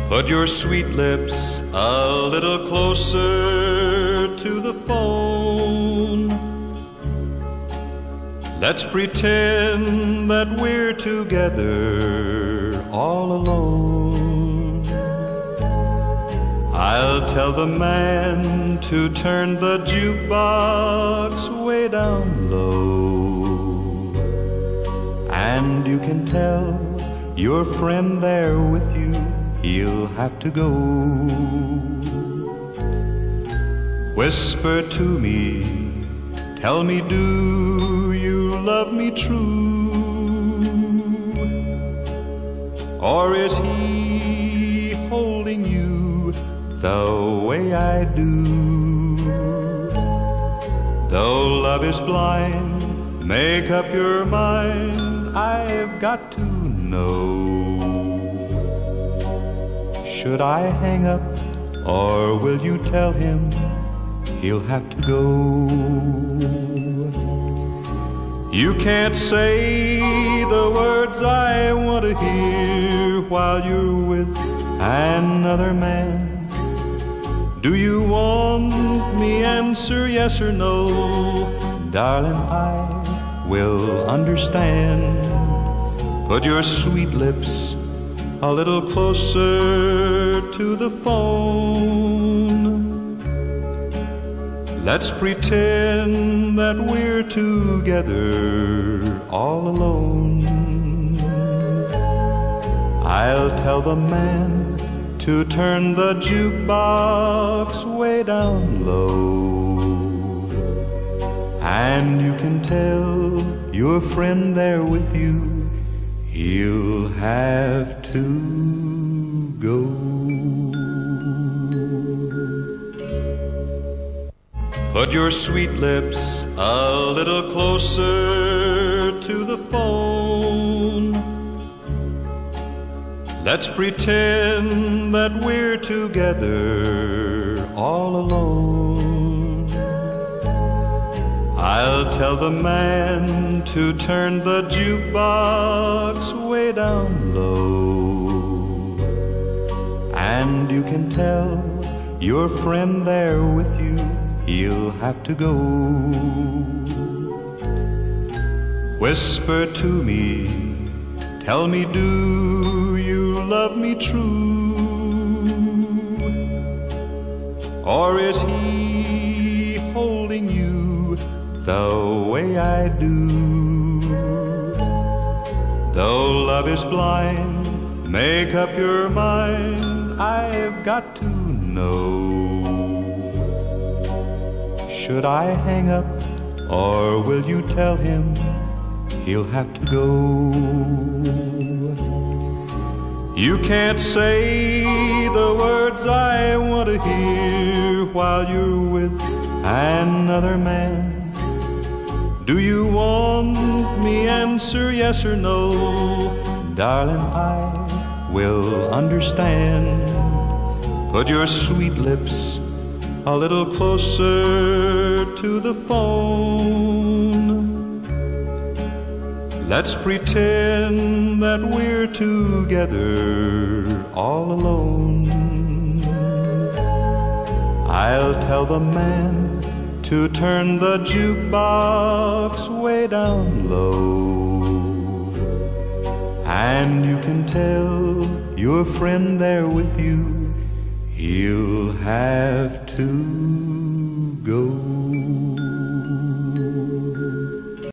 Put your sweet lips a little closer to the phone. Let's pretend that we're together all alone. I'll tell the man to turn the jukebox way down low. And you can tell your friend there with you, he'll have to go. Whisper to me, tell me, do you love me true? Or is he holding you the way I do? Though love is blind, make up your mind, I've got to know. Should I hang up, or will you tell him he'll have to go? You can't say the words I want to hear while you're with another man. Do you want me answer yes or no? Darling, I will understand. Put your sweet lips a little closer to the phone. Let's pretend that we're together all alone. I'll tell the man to turn the jukebox way down low. And you can tell your friend there with you, he'll have to go. Put your sweet lips a little closer to the phone. Let's pretend that we're together all alone. I'll tell the man to turn the jukebox way down low. And you can tell your friend there with you, he'll have to go. Whisper to me, tell me, do you love me true? Or is he holding you the way I do? Though love is blind, make up your mind, I've got to know. Should I hang up, or will you tell him he'll have to go? You can't say the words I want to hear while you're with another man. Do you want me answer yes or no? Darling, I will understand. Put your sweet lips a little closer to the phone. Let's pretend that we're together all alone. I'll tell the man to turn the jukebox way down low. And you can tell your friend there with you, he'll have to